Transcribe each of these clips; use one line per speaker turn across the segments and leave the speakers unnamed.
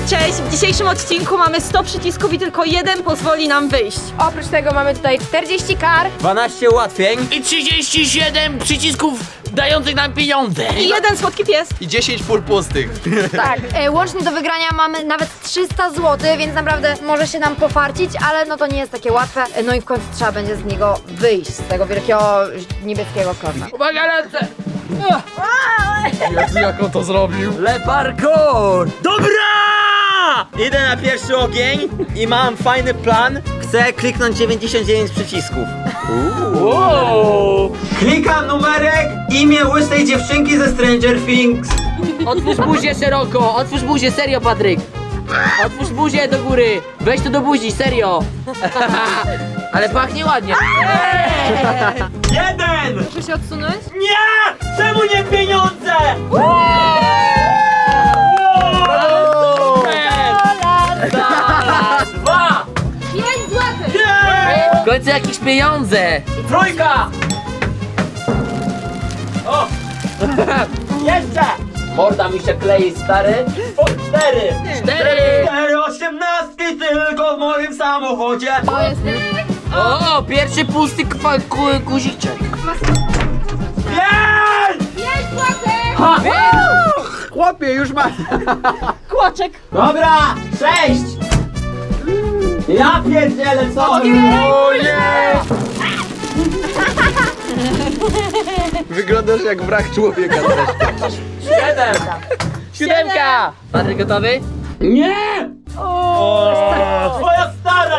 Cześć, w dzisiejszym odcinku mamy 100 przycisków i tylko jeden pozwoli nam wyjść.
Oprócz tego mamy tutaj 40 kar,
12 ułatwień
i 37 przycisków dających nam pieniądze.
I jeden słodki pies.
I 10 pól pustych.
tak, łącznie do wygrania mamy nawet 300 zł, więc naprawdę może się nam pofarcić, ale no to nie jest takie łatwe. No i w końcu trzeba będzie z niego wyjść, z tego wielkiego niebieskiego kosza.
Uwaga, lecę!
Jezu, jak on to zrobił?
Le parkour!
Dobra!
Idę na pierwszy ogień i mam fajny plan. Chcę kliknąć 99 przycisków.
Wow.
Klikam numerek, imię łysej dziewczynki ze Stranger Things.
Otwórz buzię szeroko, otwórz buzię, serio, Patryk. Otwórz buzię do góry, weź to do buzi, serio. Ale pachnie ładnie.
Jeden!
Muszę się odsunąć?
Nie! Czemu nie pieniądze? Dwa!
5 zł!
W końcu jakieś pieniądze.
Trójka! O! Jeszcze!
Morda mi się klei, stary.
O, 4!
4.
4/18 tylko w moim samochodzie.
To jest...
O, pierwszy pusty guziczek.
5!
5 zł!
Ha!
Chłopie, już ma...
Kłoczek.
Dobra! 6! Ja pierdzielę, co?
O nie! Wyglądasz jak wrak człowieka.
7!
7. Patryk, gotowy?
Nie! Twoja stara!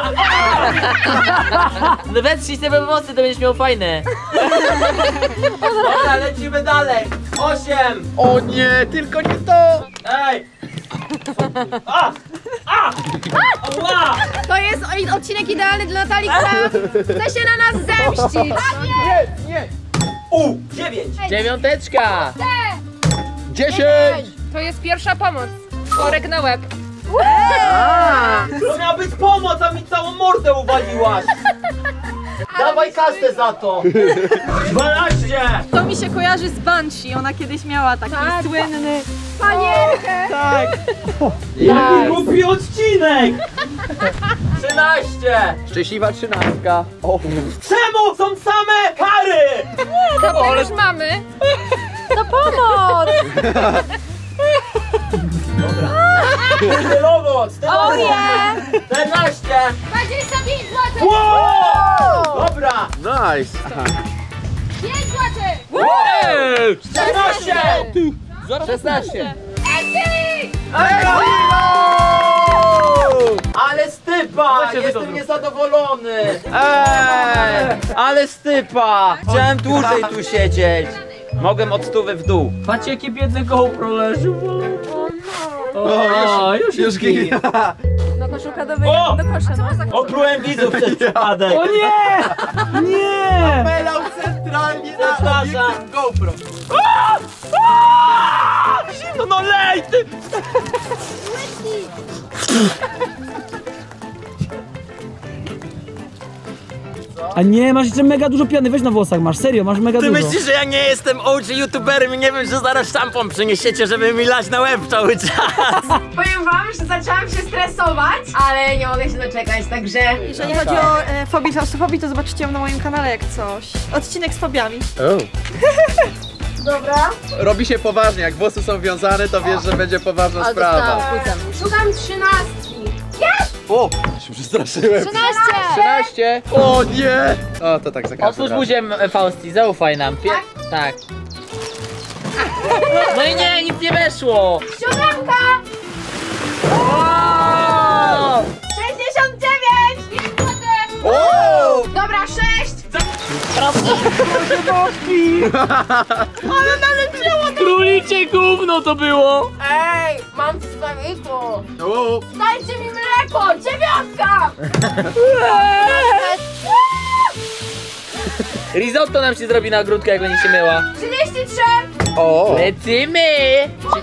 No wetrzyj sobie pomocy, to będziesz miał fajne.
Dobra, lecimy dalej. 8!
O nie, tylko nie to!
Ej! A! A! Ła!
To jest odcinek idealny dla Natalii, która chce się na nas zemścić.
Nie, nie!
9!
9.
10!
To jest pierwsza pomoc. Korek na łeb.
To miała być pomoc, a mi całą mordę uwaliłaś! Dawaj kasę za to! 12!
To mi się kojarzy z Banshee, ona kiedyś miała taki słynny...
Panierkę!
Tak.
Jaki głupi odcinek! 13!
Szczęśliwa 13. O.
Czemu są same kary?
To już mamy. To pomoc!
Stylowo!
O nie!
14!
25 zł!
Wow! Dobra!
Nice!
5 zł!
14!
16.
Ale stypa! Jestem niezadowolony! Ale stypa! Chciałem dłużej tu siedzieć! Mogłem od 100 w dół.
Patrzcie, jakie biedne GoPro leży.
Już ginie.
Do koszulka do
O!
kosza, no.
Oplułem widzów przez przypadek.
O nie! Nie!
Pelał centralnie na
Przepraszam.
obiektyw GoPro.
Zimno, no lej ty!
A nie, masz jeszcze mega dużo piany, weź na włosach, masz serio, masz mega
Ty
dużo.
myślisz, że ja nie jestem OG youtuberem i nie wiem, że zaraz szampon przyniesiecie, żeby mi lać na łeb cały czas.
Powiem wam, że zaczęłam się stresować, ale nie mogę się doczekać, także...
Jeżeli chodzi o fobii klaustrofobii, to zobaczycie ją na moim kanale jak coś. Odcinek z fobiami.
Dobra.
Robi się poważnie, jak włosy są wiązane, to wiesz, że będzie poważna sprawa.
Szukam 13.
O! Się przestraszyłem.
13!
13.
O nie! O, to tak za każdym
Otwórz
razem.
buzię, Fausti, zaufaj nam. Tak. No i nie, nic nie weszło.
7!
O!
69! 5 zł!
O!
Dobra, 6!
Królicie gówno to było.
Ej, mam wstawitło!
O!
Dajcie mi mleko! 9!
Risotto nam się zrobi na ogródkę, jak będzie się myła.
33!
O!
Lecimy.
80!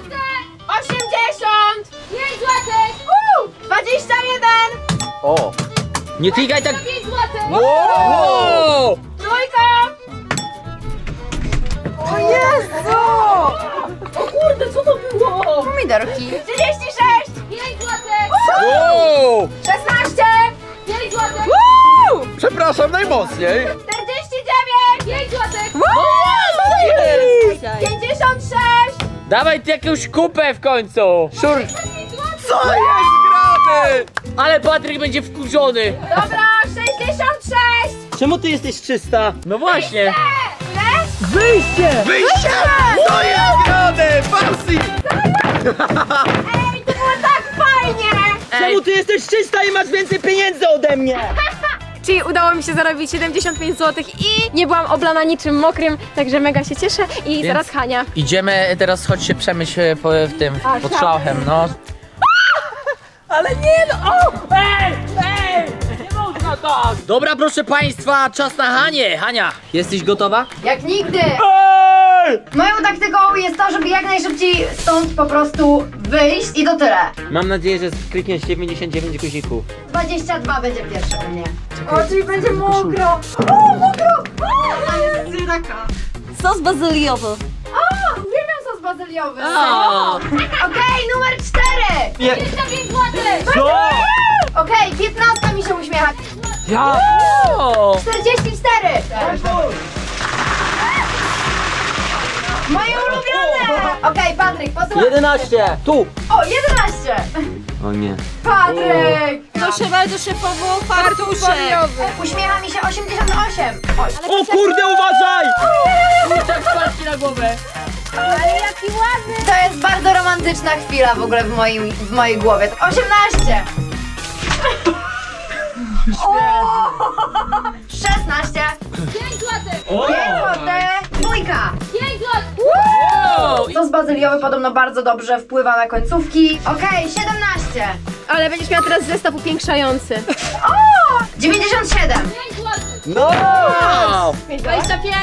5 zł! 21!
O!
Nie tykaj tak.
5 zł!
Wow!
Trójka! O Jezu! O kurde, co to było? Pomidorki. 36! 5 zł!
Wow!
16! 5 złotych!
Przepraszam najmocniej.
49! 5 złotych!
Co jest?
56!
Dawaj ty jakąś kupę w końcu. Szur.
Co jest grane?
Ale Patryk będzie wkurzony.
Dobra, 66!
Czemu ty jesteś czysta?
No właśnie.
Ile?
Wyjście!
Wyjście! Co jest grane? Farsi!
Ej, to było tak fajnie!
Czemu ty jesteś czysta i masz więcej pieniędzy ode mnie?
Czyli udało mi się zarobić 75 zł i nie byłam oblana niczym mokrym, także mega się cieszę i zaraz Hania.
Idziemy teraz, chodź się przemyśl w tym, pod szlauchem, no.
Ale nie no! O!
Ej! Nie można tak! Dobra, proszę państwa, czas na Hanię. Hania, jesteś gotowa?
Jak nigdy! Moją taktyką jest to, żeby jak najszybciej stąd po prostu wyjść i to tyle.
Mam nadzieję, że klikniesz 99 guzików.
22 będzie pierwszy u mnie. O, czyli będzie mokro! O, mokro!
Sos bazyliowy.
O, uwielbiam sos bazyliowy!
O.
Okej, numer 4! 25 zł!
Co?
Okej, 15 mi się uśmiecha.
Ja!
O.
44! Moje ulubione! Okej, Patryk, posłuchaj.
11! Tu!
O, 11!
O nie.
Patryk!
Proszę bardzo, szefowo, fartuszek.
Uśmiecha mi się 88! Oj,
O kurde, uważaj!
Kurczak, patrzcie na głowę.
ale jaki ładny! To jest bardzo romantyczna chwila w ogóle w mojej głowie. 18! O! 16! 5 zł! 5 zł! Dwójka! 5 zł!
Wow.
Sos bazyliowy podobno bardzo dobrze wpływa na końcówki. Okej, 17!
Ale będziesz miała teraz zestaw upiększający.
O! 97!
No!
Wow.
25.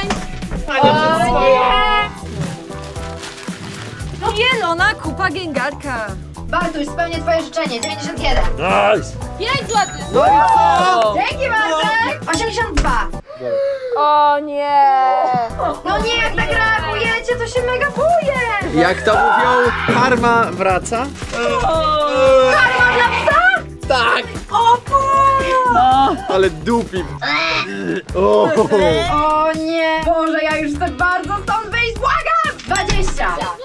Zielona kupa gęgarka.
Bartuś, spełnię twoje życzenie. 91!
Nice!
5 zł!
No i co?
Dzięki Bartek! 82!
O nie.
No nie, jak tak reagujecie, to się mega boję!
Jak to mówią, karma wraca.
Karma dla psa!
Tak!
O Boże!
Ale dupi. O.
O nie! Boże, ja już chcę bardzo stąd wyjść, błagam! 20!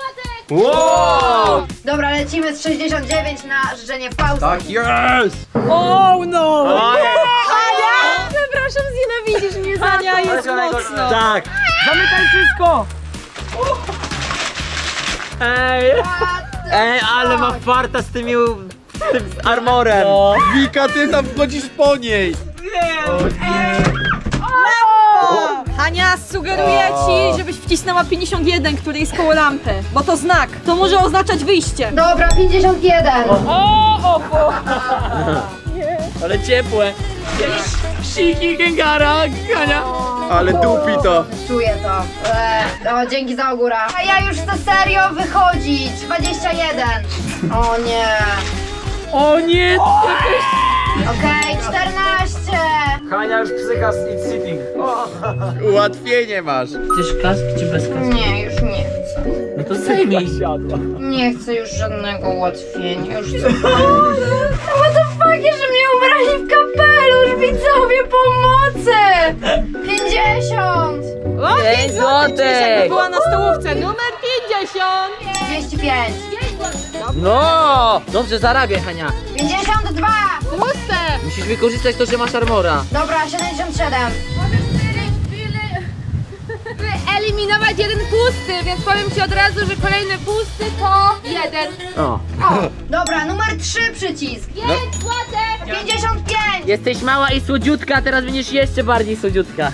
Wow!
Dobra, lecimy z 69 na życzenie w pauzie.
Tak jest!
Oh no!
Ania! Przepraszam, znienawidzisz mnie za
Ania
to.
jest mocno.
Tak!
Zamykaj wszystko!
Ej, ale ma farta z tym armorem!
Wika, ty tam wchodzisz po niej!
Hania, sugeruję ci, żebyś wcisnęła 51, który jest koło lampy. Bo to znak. To może oznaczać wyjście.
Dobra, 51!
Ale ciepłe. Psiki Gengara, Hania.
Ale dupi to!
Czuję to. O, dzięki za ogóra. A ja już chcę serio wychodzić. 21. O nie.
O nie!
Okej, 14.
Hania już psycha z It's Sitting.
Ułatwienie masz!
Chcesz kask czy bez kasku?
Nie, już nie chcę.
No to zdejmij.
Nie chcę już żadnego ułatwienia. Już chcę... What the fuck, że mnie ubrali w kapelusz, widzowie, pomocy! 50.
O,
5
Jakby
złotych!
była na stołówce. Numer 50.
35.
No! Dobrze zarabiaj, Hania.
52.
Puste.
Musisz wykorzystać to, że masz armora.
Dobra, 77.
Wyeliminować jeden pusty, więc powiem ci od razu, że kolejny pusty to 1.
O.
O, dobra, numer 3 przycisk. 5 złotych. 55.
Jesteś mała i słodziutka, teraz będziesz jeszcze bardziej słodziutka.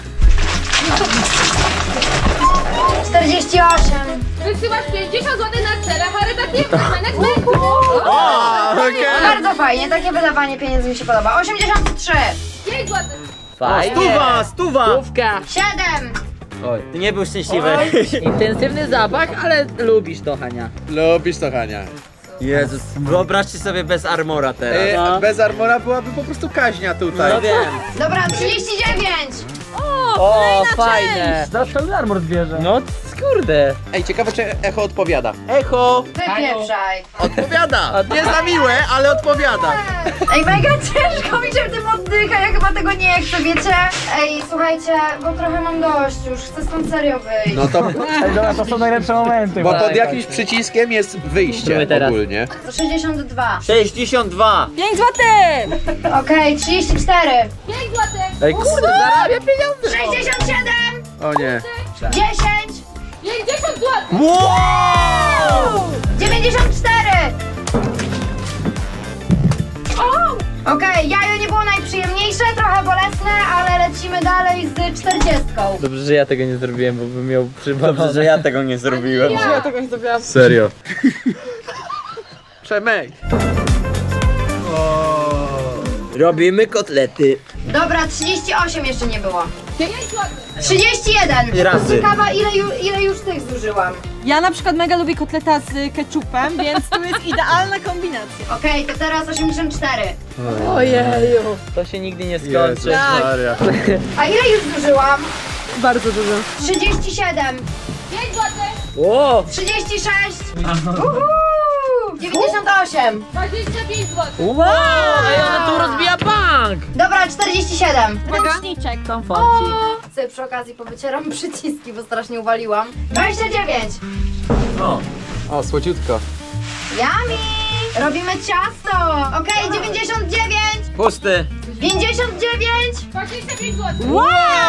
48.
Wysyłasz 50 zł na cele charytatywne managementu.
O, okej!
Bardzo fajnie, takie wydawanie pieniędzy mi się podoba. 83.
5 zł.
Fajnie.
Stuwa!
Stówka.
7.
Oj, ty nie był szczęśliwy.
Intensywny zapach, ale lubisz to, Hania.
Lubisz to, Hania.
Jezus, wyobraźcie sobie bez armora teraz.
Bez armora byłaby po prostu kaźnia tutaj.
No wiem.
Dobra, 39.
O, fajne.
Zaraz pełny armor zbierze.
No, kurde.
Ej, ciekawe czy echo odpowiada.
Echo!
Wypieprzaj.
Odpowiada! Nie za miłe, ale odpowiada.
Ej, mega ciężko mi się w tym oddycha, ja chyba tego nie chcę, wiecie? Ej, słuchajcie, bo trochę mam dość już, chcę stąd serio wyjść.
No to,
Ej, dobra, to są najlepsze momenty.
bo pod jakimś przyciskiem jest wyjście
Spróbuj teraz.
ogólnie.
To 62.
62!
5 złotych!
Okej, 34.
Ej, kurde, zarabia pieniądze.
67.
O nie.
10.
50 zł!
Wow!
94. Okej, jajo nie było najprzyjemniejsze, trochę bolesne, ale lecimy dalej z 40.
Dobrze, że ja tego nie zrobiłem, bo bym miał przybawę.
Dobrze, że ja tego nie zrobiłem.
Ja tego nie zrobiłam.
Serio. Przemek.
Robimy kotlety.
Dobra, 38 jeszcze nie było. 31.
Razy.
Ciekawa, ile już tych zużyłam.
Ja na przykład mega lubię kotleta z ketchupem, więc tu jest idealna kombinacja.
Okej, to teraz 84.
Ojeju.
To się nigdy nie skończy.
Jezus Maria.
A ile już zużyłam?
Bardzo dużo.
37.
O!
36. Uhu! 98.
25 zł.
Wow! Ej, ona tu rozbija bank!
Dobra, 47.
Ręczniczek, komforcik.
Sobie przy okazji powycieram przyciski, bo strasznie uwaliłam. 29.
O, słodziutko.
Yummy! Robimy ciasto. Okej, 99.
Pusty.
59.
25 zł.
Wow!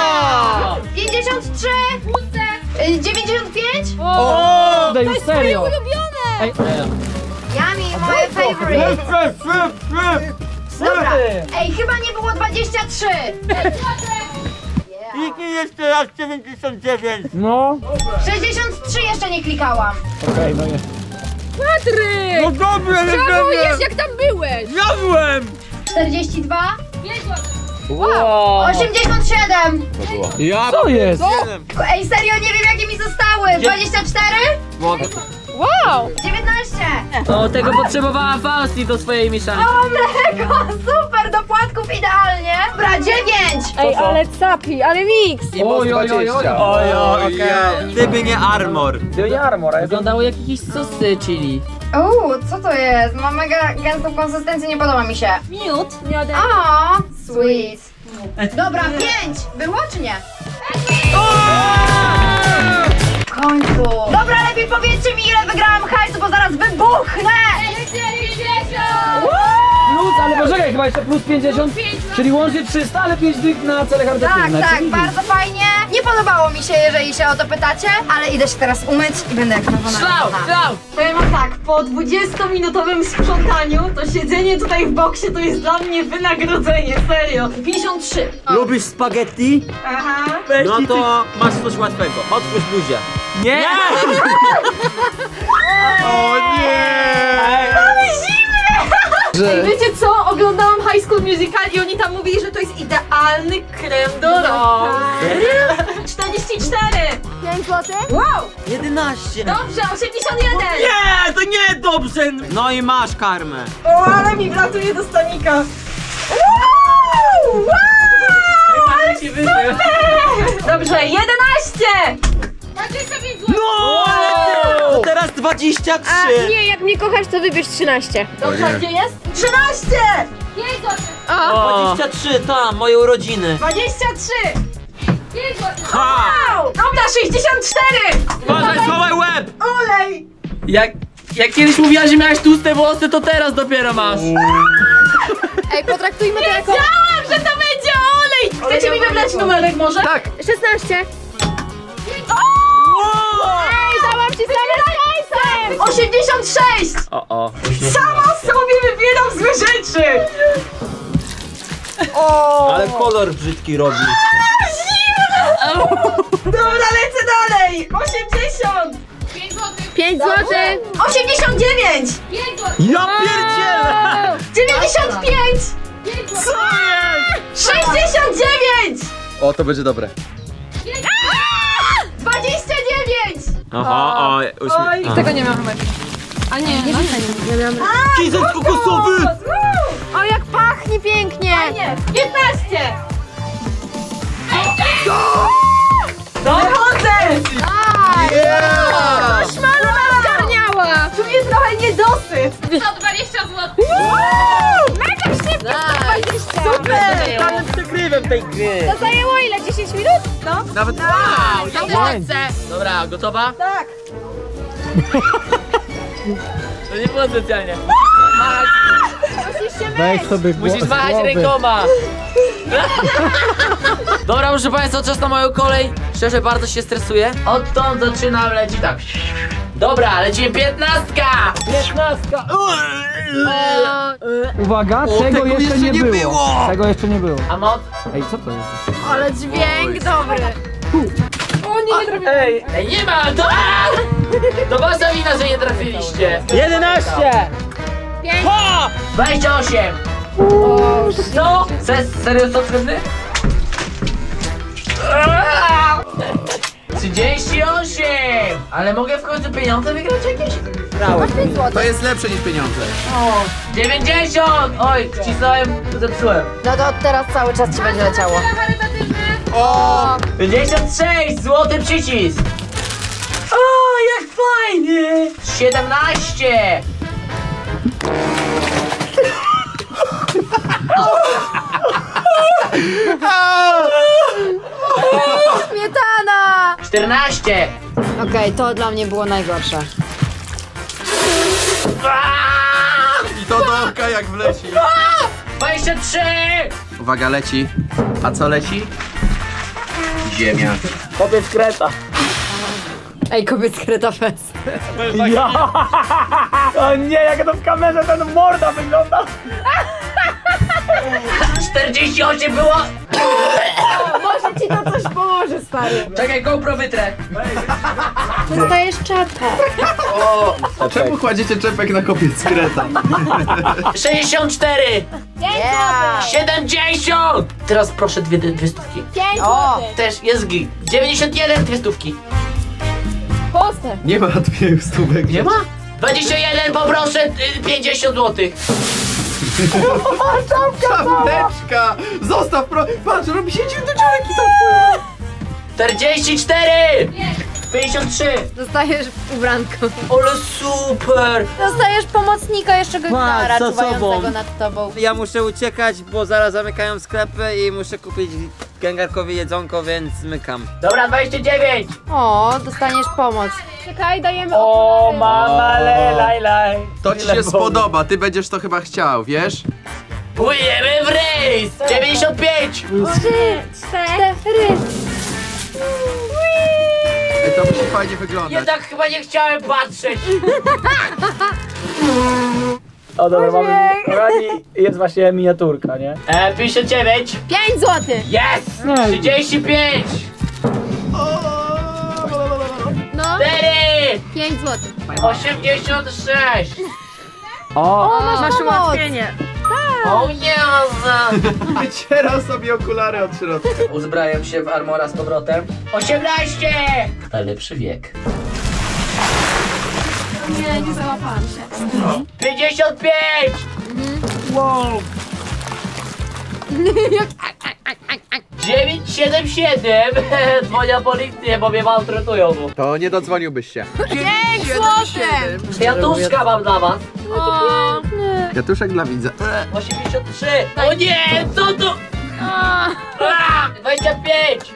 53. 95.
To już serio. Ej,
Yummy, moje favorite. Dobra. Ej, chyba nie było 23.
Kliknij jeszcze raz 99.
no.
63 jeszcze nie klikałam.
Okej, no nie.
Patryk!
No dobrze, ale
Czemu jest, jak tam byłeś?
jadłem!
42.
5 zł.
Wow!
87.
Ja
Co jest?
Ej, serio nie wiem jakie mi zostały. 24.
Mogę.
Wow!
19.
O, tego potrzebowała Fausti do swojej mieszanki.
O, mleko, super, do płatków idealnie. Dobra, 9.
Ej, ale capi, ale mix!
I moc 20.
Gdyby nie armor.
To nie armor, ale
Wyglądało jak jakieś sosy chili.
Co to jest? Ma mega gęstą konsystencję, nie podoba mi się.
Miód.
Miodem.
O, sweet. Dobra, 5. Było czy nie? W końcu. Dobra, lepiej powiedzcie mi ile wygrałam hajsu, bo zaraz wybuchnę.
plus, ale poczekaj, chyba jeszcze plus 50, czyli łącznie 300, ale 5 dych na cele
Tak,
charytatywne.
tak,
czyli-
bardzo fajnie. Nie podobało mi się, jeżeli się o to pytacie, ale idę się teraz umyć i będę jak nowa
Szlał,
narodzona.
szlał!
Powiem wam tak, po 20-minutowym sprzątaniu to siedzenie tutaj w boksie to jest dla mnie wynagrodzenie, serio. 53.
Lubisz spaghetti?
Aha.
No to masz coś łatwego. Otwórz buzię.
Nie!
O nie!
Ej, wiecie co? Oglądałam High School Musical i oni tam mówili, że to jest idealny krem do rąk. 44.
5 zł.
Wow.
11.
Dobrze, 81.
Nie, to nie dobrze. No i masz karmę.
O, ale mi wlatuje do stanika. Wow! Wow! Ale super! Dobrze, 11.
25 zł.
No, ale teraz 23.
A nie, jak mnie kochasz, to wybierz 13.
Dobrze, gdzie jest? 13.
5 zł.
O,
23, tam, moje urodziny.
23.
5 zł.
Ha!
Wow! Dobra, 64.
Uważaj, schowaj łeb!
Olej.
jak kiedyś mówiłaś, że miałaś tłuste włosy, to teraz dopiero masz.
Ej, potraktujmy to jako...
Wiedziałam, że to będzie olej. Chcecie mi wybrać numerek może?
Tak.
16. Ej, załapcie sobie z hajsem!
86.
O.
Sama sobie wybieram złe rzeczy.
Ale kolor brzydki robi.
Dobra, lecę dalej. 80.
5 zł.
89.
5 zł.
Ja pierdzielę!
95.
Co jest?
69.
O, to będzie dobre.
29.
Aha,
Oj,
Tego nie miałam chyba. A nie, nie miałam.
Kizel kokosowy!
O, jak pachnie pięknie!
Nie, 15. Wychodzę.
Yeah!
Zgarniała!
Czuję trochę niedosyt.
120 zł. Mega szybko!
Super.
Mamy przegrywem tej gry.
To zajęło ile? 10 minut?
Nawet
Wow, ja też chcę. Dobra, gotowa?
Tak.
To nie było specjalnie. Machać,
Weź sobie
musisz machać rękoma. Dobra, proszę Państwa, czas na moją kolej. Szczerze, bardzo się stresuję. Odtąd zaczynam lecieć tak. Dobra, lecimy 15.
15.
Uwaga, tego jeszcze nie było. Tego jeszcze nie było.
A moc?
Ej, co to jest?
Ale dźwięk dobry. O nie, nie trafiłem.
Ej,
Ej, nie ma, to... To wasza wina, że nie trafiliście.
11.
5.
28. Co? Serio, co trudny? 38. Ale mogę w końcu pieniądze wygrać jakieś?
Masz 5 zł.
To jest lepsze niż pieniądze.
90. Oj, wcisnąłem, zepsułem.
No to teraz cały czas ci będzie leciało.
O!
56. Złoty przycisk. O, jak fajnie. 17.
Śmietana!
14.
Okej, to dla mnie było najgorsze.
I to do oka jak wleci.
23.
Uwaga, leci. A co leci? Ziemia.
Kobiet kreta.
Ej, kobiet kreta fest.
Ja. O nie, jak to w kamerze ten morda wygląda.
48 było.
Może ci to coś pomoże, stary.
Czekaj, GoPro wytrę.
Dostajesz czapkę.
O! Czemu kładziecie czepek na kobiet z kreta?
64.
5
Yeah.
70. Teraz proszę dwie stówki.
5
O.
zł.
Też jest git. 91, dwie stówki.
Postęp.
Nie ma 200 stówek.
Nie ma? 21, poproszę 50 złotych.
Czapeczka! Zostaw Patrz, robi się dziwny dziurek i to wpływa.
44. 53.
Dostajesz ubranko.
Ale super.
Dostajesz pomocnika jeszcze Gryfara
za
czuwającego
sobą.
nad tobą.
Ja muszę uciekać, bo zaraz zamykają sklepy i muszę kupić gęgarkowi jedzonko, więc zmykam.
Dobra, 29.
O, dostaniesz pomoc.
Czekaj, dajemy
O,
okulary.
mama, lej, lej.
To ci się spodoba, ty będziesz to chyba chciał, wiesz?
Płyniemy w rejs. 95.
3, 4.
To musi fajnie wyglądać.
Jednak chyba nie chciałem patrzeć.
O dobra, mamy, kochani, jest właśnie miniaturka, nie?
59.
5 zł.
Jest.
Nie.
35.
No,
4.
5 zł.
86.
O!
Masz ułatwienie.
O Jezu.
Wycieram sobie okulary od środka.
Uzbrajam się w armora z powrotem. 18. Najlepszy wiek.
Nie załapałam się.
55.
Wow.
977. Dzwonia policję, bo mnie maltretują.
To nie dodzwoniłbyś się.
5 zł.
Kwiatuszka mam dla was.
O,
Kwiatuszek dla widza.
83. O nie, co to? 25.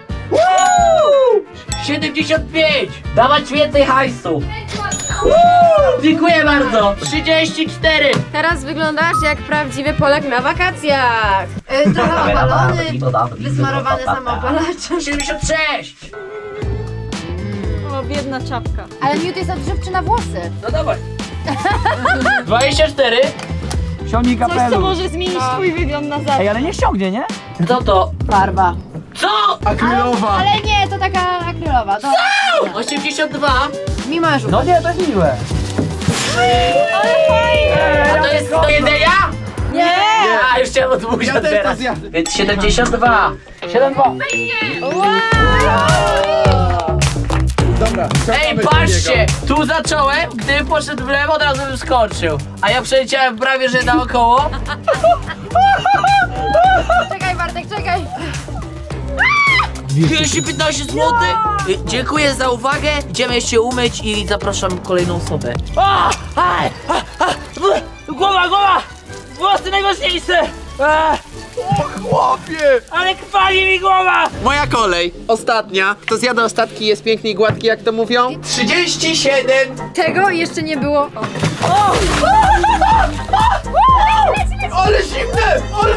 75. Dawać więcej hajsu. Dziękuję bardzo. 34.
teraz wyglądasz jak prawdziwy Polak na wakacjach.
Trochę opalony, wysmarowany samoopalaczem.
76.
O, biedna czapka.
Ale miód jest odżywczy na włosy.
No dawaj. 24.
Ściągnij
Coś, co
kapelusz.
może zmienić twój wygląd na zawsze.
Ej, ale nie ściągnie, nie?
Co to?
Farba.
Co?
Akrylowa!
Ale nie, to taka akrylowa. To
82.
mimo już.
No nie, to jest miłe.
A to jest do jedzenia?
Nie!
A, już chciałem odmówić
Ja też to
teraz.
zjadę.
Więc 72.
7-2.
Dobra,
Ej,
czekamy
patrzcie!
drugiego.
Tu zacząłem, gdy poszedł w lewo, od razu bym skoczył. A ja przeleciałem prawie, że naokoło.
Czekaj Bartek, czekaj.
215 zł? Dziękuję za uwagę. Idziemy jeszcze umyć i zapraszam kolejną osobę. Głowa! Włosy najważniejsze!
Chłopie!
Ale kwali mi głowa!
Moja kolej, ostatnia. Kto zjada ostatki, jest piękny i gładki, jak to mówią? 37!
Tego jeszcze nie było.
Ale zimne! Ale...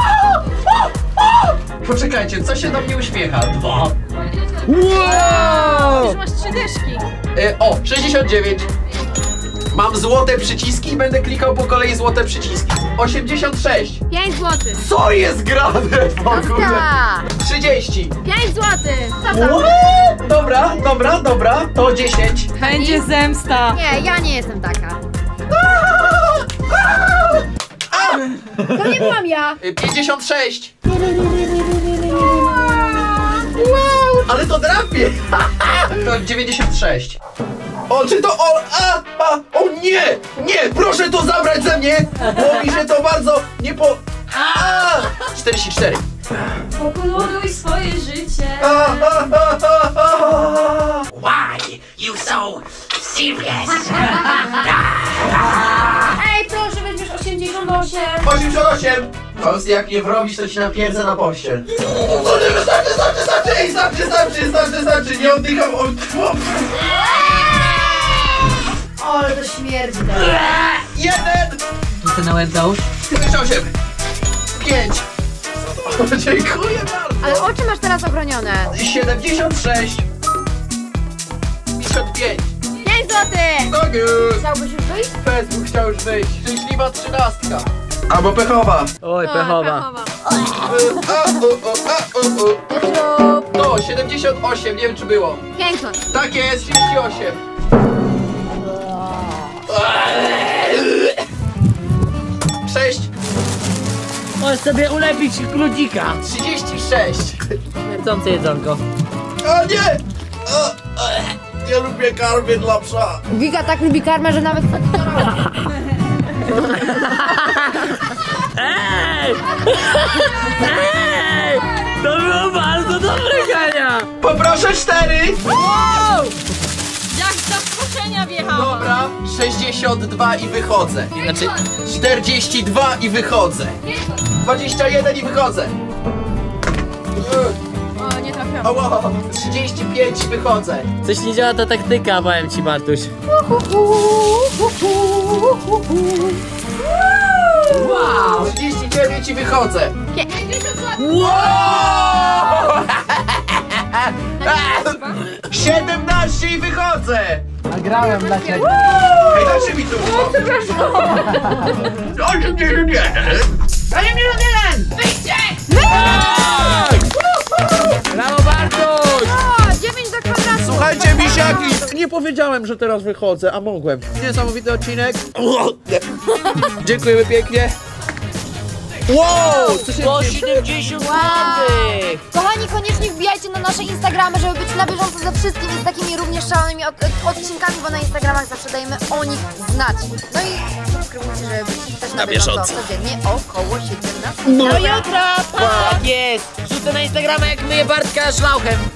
Poczekajcie, co się do mnie uśmiecha? 2. Wow!
Już masz 3 dyszki.
69. Mam złote przyciski i będę klikał po kolei złote przyciski. 86.
5 zł.
Co jest grane w ogóle?
Ta.
30.
5 zł.
Dobra. To 10.
Będzie zemsta.
Nie, ja nie jestem taka. To nie byłam ja.
56. Ale to drapie. To 96. O, czy to o nie! Nie, proszę to zabrać ze mnie! Bo mi się to bardzo nie po... 44.
Pokoloruj swoje życie.
Why you so serious?
Ej, proszę, weźmiesz 88.
88. Faust, jak nie wrobisz, to ci napierdzę na pościel. Starczy, nie oddycham.
Ale to śmierdzi.
1.
Co ty na łeb załóż?
8. 5. Dziękuję bardzo.
Ale oczy masz teraz ochronione.
76. 55.
5 zł.
Tak jest.
Chciałbyś już wyjść?
Facebook chciał już wyjść. Szczęśliwa 13. Albo pechowa.
Oj, pechowa.
No, 78, nie wiem czy było.
5 zł.
Tak jest, 38. Sześć.
Możesz sobie ulepić ludzika.
36.
Śmierdzące jedzonko.
O nie! Nie lubię karmy dla psa.
Wika tak lubi karmę, że nawet...
Ej! To było bardzo dobre, Kania!
Poproszę 4.
Jak z zaskoczenia wjechała.
Dobra, 62 i wychodzę. Znaczy 42 i wychodzę. 21 i wychodzę.
O, nie trafiłam.
Ała, 35 i wychodzę.
Coś nie działa ta taktyka, powiem ci, Bartuś.
Wow! 39 i wychodzę.
50 zł.
Wow! 17 i wychodzę.
Nagrałem dla ciebie.
Hej, dajcie mi tu. O, przepraszam. 81.
Brawo, Bartuś!
O, 9 do kwadratu.
Słuchajcie, misiaki! Nie powiedziałem, że teraz wychodzę, a mogłem. Niesamowity odcinek. Dziękujemy pięknie. Wow! Co się
Po
dzieje?
70 zł!
Kochani, koniecznie wbijajcie na nasze Instagramy, żeby być na bieżąco ze wszystkim i z takimi również szalonymi odcinkami, bo na Instagramach zawsze dajemy o nich znać. No i subskrybujcie, żeby być też na bieżąco codziennie około 17.
Do jutra! Tak jest! Wrzucę na Instagrama, jak myję Bartka szlauchem.